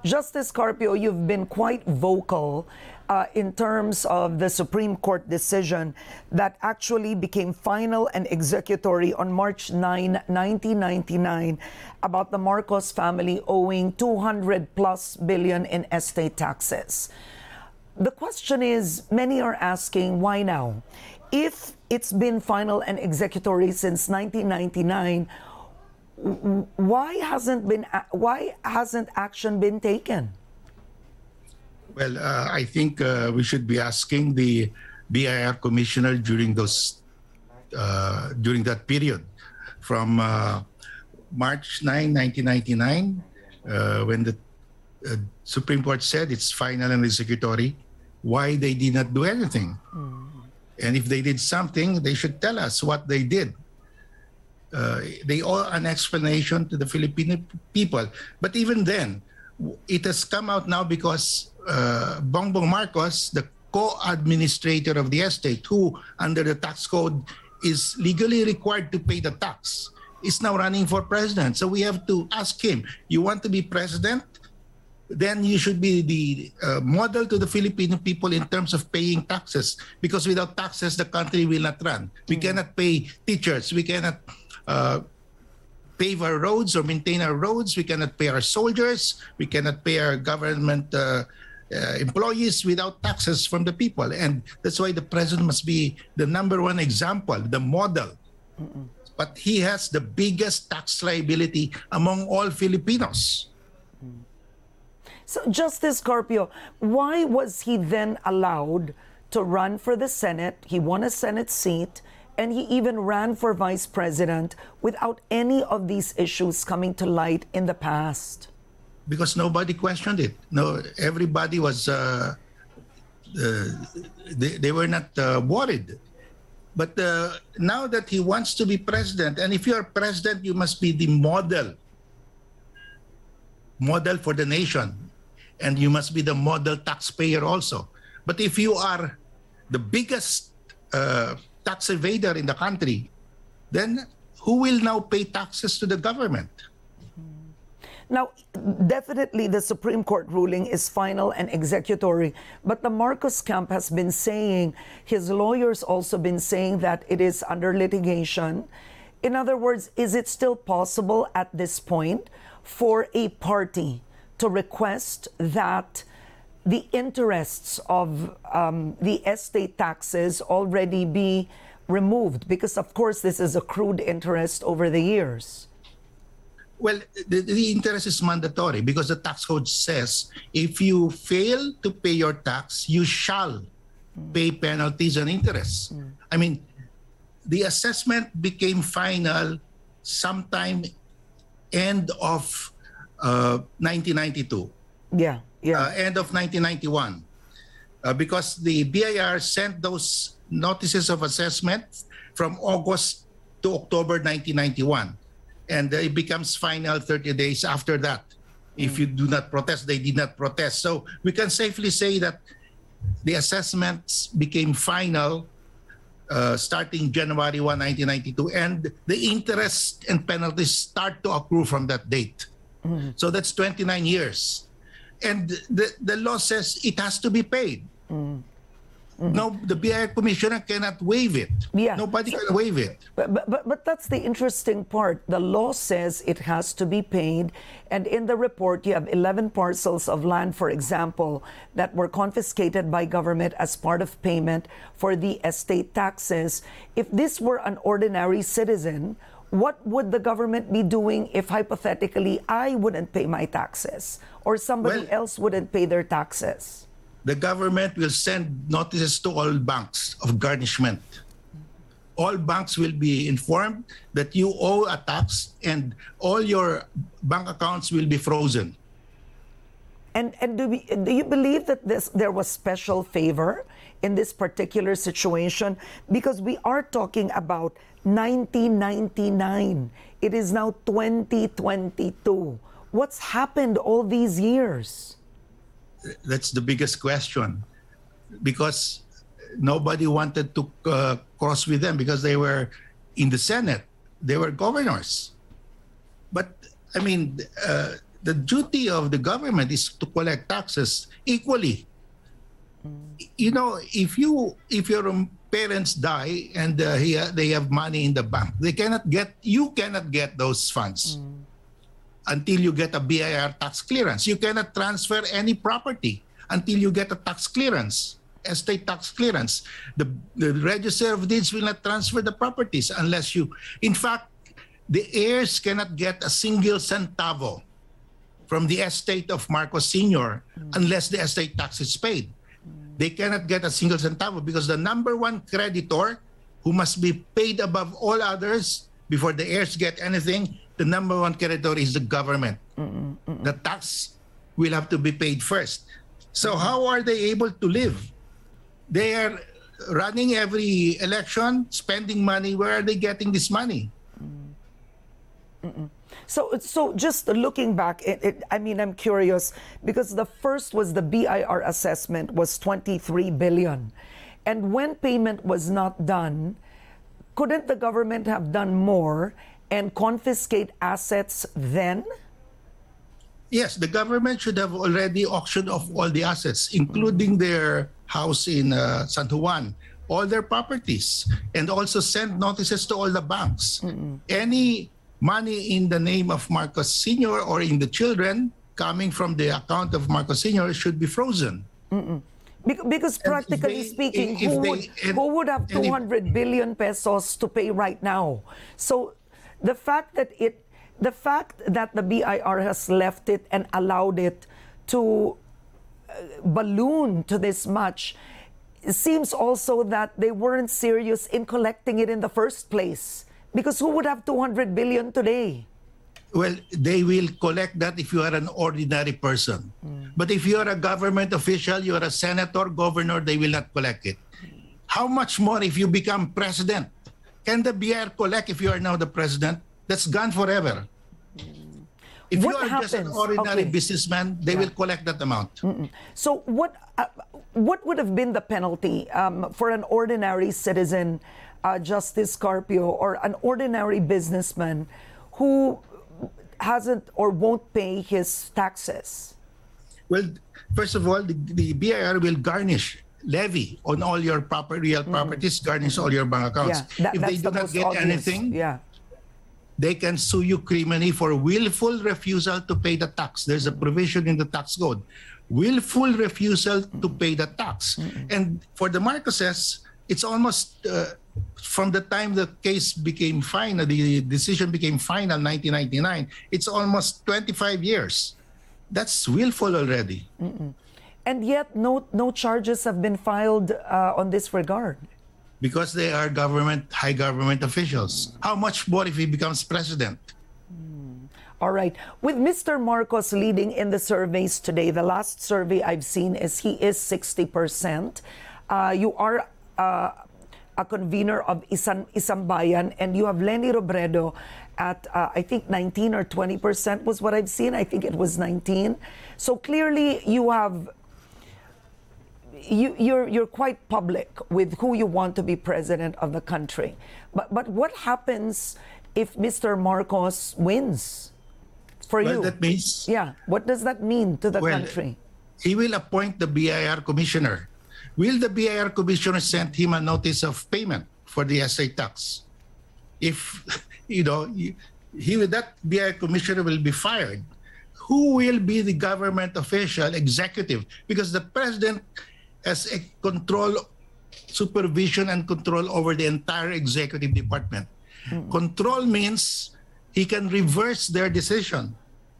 Justice Carpio, you've been quite vocal in terms of the Supreme Court decision that actually became final and executory on March 9, 1999, about the Marcos family owing 200+ billion in estate taxes. The question is, many are asking, why now? If it's been final and executory since 1999, why hasn't action been taken? Well, I think we should be asking the BIR commissioner during that period, from March 9, 1999, when the Supreme Court said it's final and executory, why they did not do anything. And if they did something, they should tell us what they did. They owe an explanation to the Filipino people. But even then, it has come out now because Bongbong Marcos, the co-administrator of the estate, who under the tax code is legally required to pay the tax, is now running for president. So we have to ask him, you want to be president? Then you should be the model to the Filipino people in terms of paying taxes. Because without taxes, the country will not run. We cannot pay teachers. We cannot pave our roads or maintain our roads. We cannot pay our soldiers. We cannot pay our government employees without taxes from the people. And that's why the president must be the #1 example, the model. But he has the biggest tax liability among all Filipinos. So, Justice Carpio, why was he then allowed to run for the Senate? He won a Senate seat, and he even ran for vice president without any of these issues coming to light in the past? Because nobody questioned it. No, everybody was, they were not worried. But now that he wants to be president, and if you're president, you must be the model for the nation. And you must be the model taxpayer also. But if you are the biggest tax evader in the country, then who will now pay taxes to the government? Now, definitely the Supreme Court ruling is final and executory, but the Marcos camp has been saying, his lawyers also been saying that it is under litigation. In other words, is it still possible at this point for a party to request that the interests of the estate taxes already be removed? Because, of course, this is accrued interest over the years. Well, the interest is mandatory because the tax code says if you fail to pay your tax, you shall pay penalties and interest. I mean, the assessment became final sometime end of 1992. End of 1991. Because the BIR sent those notices of assessment from August to October 1991. And it becomes final 30 days after that. If you do not protest, they did not protest. So we can safely say that the assessments became final starting January 1, 1992. And the interest and penalties start to accrue from that date. So that's 29 years. And the law says it has to be paid. No, the BIR commissioner cannot waive it. Nobody can waive it. But that's the interesting part. The law says it has to be paid. And in the report, you have 11 parcels of land, for example, that were confiscated by government as part of payment for the estate taxes. If this were an ordinary citizen, what would the government be doing if hypothetically I wouldn't pay my taxes or somebody else wouldn't pay their taxes? The government will send notices to all banks of garnishment. All banks will be informed that you owe a tax and all your bank accounts will be frozen. And do you believe that there was special favor in this particular situation? Because we are talking about 1999. It is now 2022. What's happened all these years? That's the biggest question, because nobody wanted to cross with them because they were in the Senate. They were governors. But, I mean, the duty of the government is to collect taxes equally. You know, if your parents die and they have money in the bank, you cannot get those funds until you get a BIR tax clearance. You cannot transfer any property until you get a tax clearance, estate tax clearance. The Register of Deeds will not transfer the properties unless you, in fact, the heirs cannot get a single centavo from the estate of Marcos Sr. unless the estate tax is paid. They cannot get a single centavo because the number one creditor who must be paid above all others before the heirs get anything, the number one creditor is the government. The tax will have to be paid first. So how are they able to live? They are running every election, spending money. Where are they getting this money? So just looking back, I mean, I'm curious because the first was the BIR assessment was 23 billion. And when payment was not done, couldn't the government have done more and confiscate assets then? Yes, the government should have already auctioned off all the assets, including their house in San Juan, all their properties, and also send notices to all the banks. Any money in the name of Marcos Sr. or in the children coming from the account of Marcos Sr. should be frozen. Because practically speaking, who would have 200 billion pesos to pay right now? So the fact that the BIR has left it and allowed it to balloon to this much, it seems also that they weren't serious in collecting it in the first place. Because who would have 200 billion today? Well, they will collect that if you are an ordinary person. But if you are a government official, you are a senator, governor, they will not collect it. How much more if you become president? Can the BIR collect if you are now the president? That's gone forever. If you are just an ordinary businessman, they will collect that amount. So what would have been the penalty for an ordinary citizen, Justice Carpio, or an ordinary businessman who hasn't or won't pay his taxes? Well, first of all, the BIR will levy on all your real properties, garnish all your bank accounts. Yeah, if they do not get anything, they can sue you criminally for willful refusal to pay the tax. There's a provision in the tax code. Willful refusal to pay the tax. And for the Marcoses, it's almost from the time the case became final, the decision became final, 1999, it's almost 25 years. That's willful already. And yet no charges have been filed on this regard. Because they are high government officials. How much more if he becomes president? All right. With Mr. Marcos leading in the surveys today, the last survey I've seen is he is 60%. You are a convener of Isang Bayan, and you have Lenny Robredo at, I think, 19 or 20% was what I've seen. I think it was 19. So clearly you have... You're quite public with who you want to be president of the country. But what happens if Mr. Marcos wins for you? That means... Yeah, what does that mean to the country? He will appoint the BIR commissioner. Will the BIR commissioner send him a notice of payment for the estate tax? If, that BIR commissioner will be fired. Who will be the government official, executive? Because the president has a supervision and control over the entire executive department. Control means he can reverse their decision.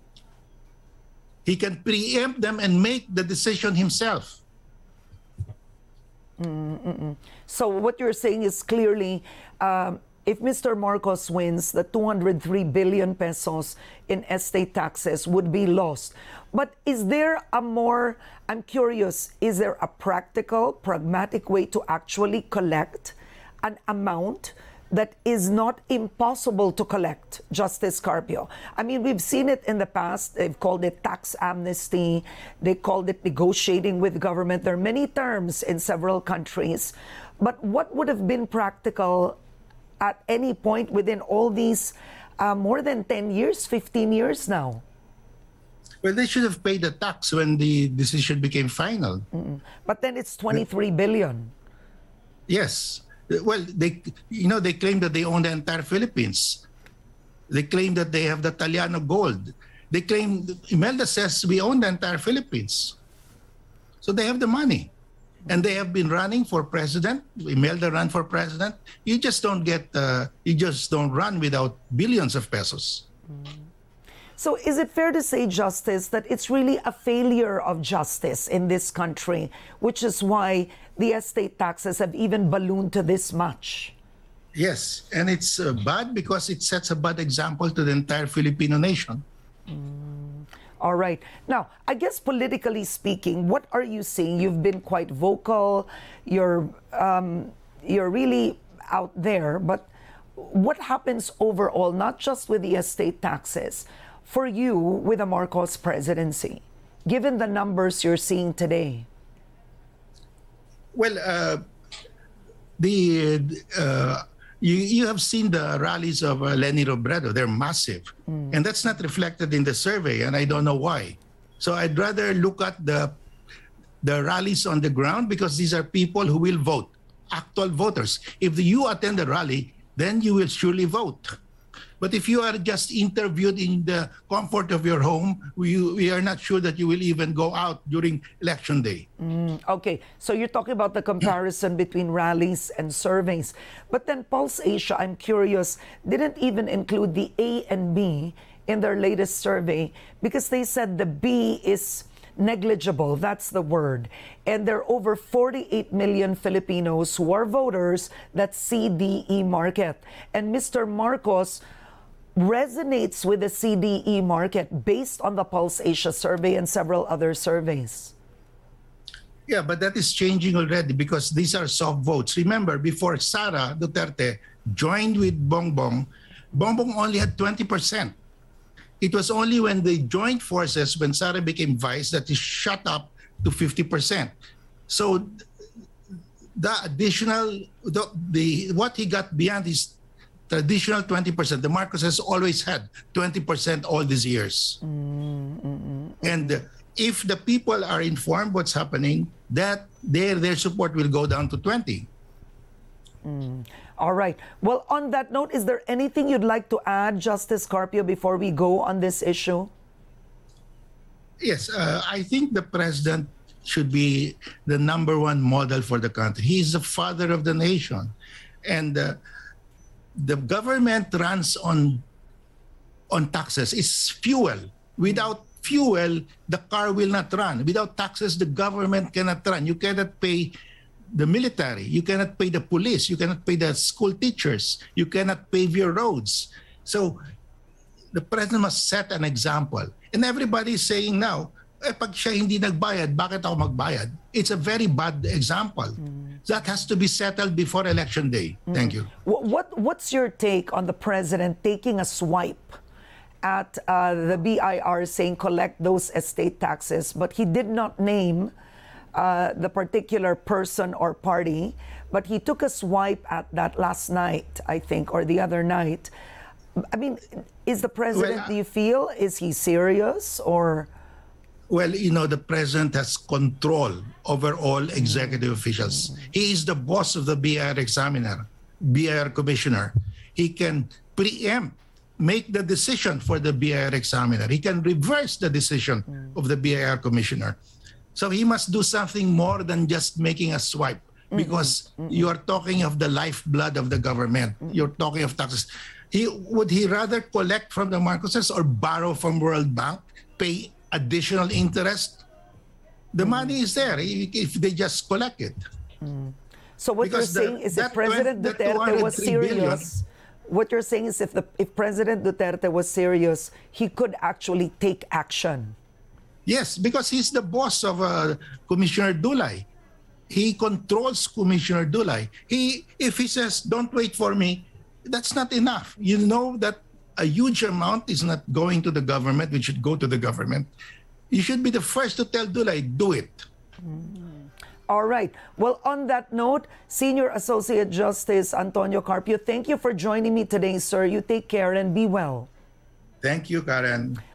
He can preempt them and make the decision himself. So what you're saying is clearly, if Mr. Marcos wins, the 203 billion pesos in estate taxes would be lost. But is there I'm curious, is there a practical, pragmatic way to actually collect an amount that is not impossible to collect, Justice Carpio? I mean, we've seen it in the past. They've called it tax amnesty. They called it negotiating with government. There are many terms in several countries. But what would have been practical at any point within all these more than 10 years, 15 years now? Well, they should have paid the tax when the decision became final. But then it's 23 billion. Yes. Well, they claim that they own the entire Philippines. They claim that they have the Taliano gold. They claim, Imelda says, we own the entire Philippines. So they have the money. And they have been running for president. Imelda ran for president. You just don't run without billions of pesos. So is it fair to say, Justice, that it's really a failure of justice in this country, which is why the estate taxes have even ballooned to this much? Yes, and it's bad because it sets a bad example to the entire Filipino nation. All right. Now, I guess politically speaking, what are you seeing? You've been quite vocal. You're really out there. But what happens overall, not just with the estate taxes, for you with the Marcos presidency, given the numbers you're seeing today? Well, you have seen the rallies of Leni Robredo. They're massive. And that's not reflected in the survey, and I don't know why. So I'd rather look at the rallies on the ground, because these are people who will vote, actual voters. If you attend the rally, then you will surely vote. But if you are just interviewed in the comfort of your home, we are not sure that you will even go out during election day. Okay, so you're talking about the comparison between rallies and surveys. But then Pulse Asia, I'm curious, didn't even include the A and B in their latest survey, because they said the B is negligible, that's the word. And there are over 48 million Filipinos who are voters that CDE market. And Mr. Marcos resonates with the CDE market based on the Pulse Asia survey and several other surveys. Yeah, but that is changing already, because these are soft votes. Remember, before Sara Duterte joined with Bongbong, Bongbong only had 20%. It was only when they joined forces, when Sara became vice, that he shot up to 50%. So the additional, what he got beyond his traditional 20%, the Marcos has always had 20% all these years. And if the people are informed what's happening, that their support will go down to 20. All right. Well, on that note, is there anything you'd like to add, Justice Carpio, before we go on this issue? Yes, I think the president should be the #1 model for the country. He's the father of the nation. And the government runs on taxes. It's fuel. Without fuel, the car will not run. Without taxes, the government cannot run. You cannot pay the military. You cannot pay the police. You cannot pay the school teachers. You cannot pave your roads. So the president must set an example. And everybody is saying now, pag siya hindi nagbayad, bakit ako magbayad? It's a very bad example. That has to be settled before election day. Thank you. What's your take on the president taking a swipe at the BIR saying collect those estate taxes, but he did not name the particular person or party, but he took a swipe at that last night, I think, or the other night. I mean, is the president, do you feel, is he serious or? Well, you know, the president has control over all executive officials. He is the boss of the BIR commissioner. He can preempt, make the decision for the BIR examiner. He can reverse the decision of the BIR commissioner. So he must do something more than just making a swipe, because you are talking of the lifeblood of the government. You're talking of taxes. Would he rather collect from the Marcoses or borrow from World Bank, pay additional interest? The money is there if they just collect it. So what you're saying is if President Duterte was serious, what you're saying is if President Duterte was serious, he could actually take action. Yes, because he's the boss of Commissioner Dulay. He controls Commissioner Dulay. If he says, don't wait for me, that's not enough. You know that a huge amount is not going to the government, which should go to the government. You should be the first to tell Dulay, do it. All right. Well, on that note, Senior Associate Justice Antonio Carpio, thank you for joining me today, sir. You take care and be well. Thank you, Karen.